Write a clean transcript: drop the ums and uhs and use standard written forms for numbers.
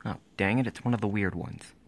Oh, dang it, it's one of the weird ones.